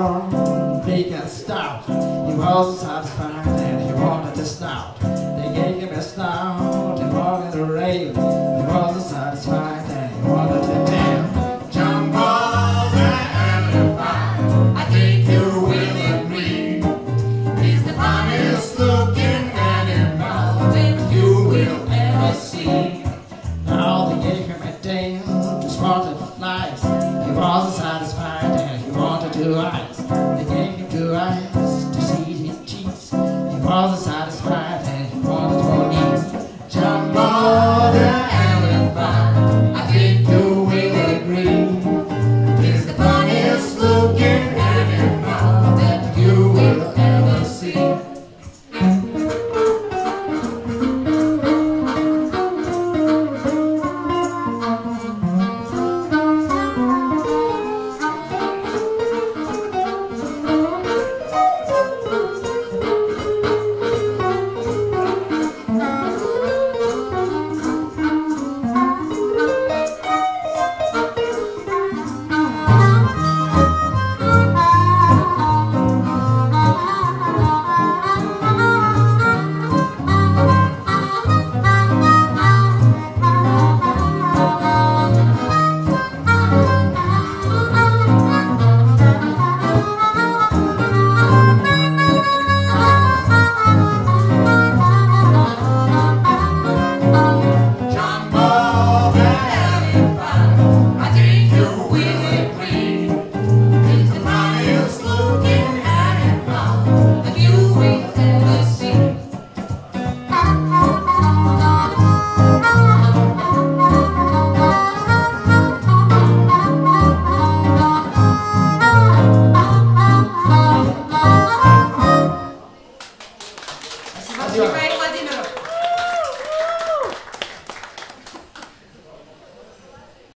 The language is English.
warm, big and stout. He wasn't satisfied and he wanted a snout. They gave him a snout and wanted a rail. He wasn't satisfied and he wanted a tail. Jump all the elephant, I think you will agree. He's the funniest looking animal that you will ever see. Now they gave him a tail to spot the flies. He wasn't satisfied and he wanted 2 eyes. They gave him 2 eyes to see his cheeks. He wasn't satisfied.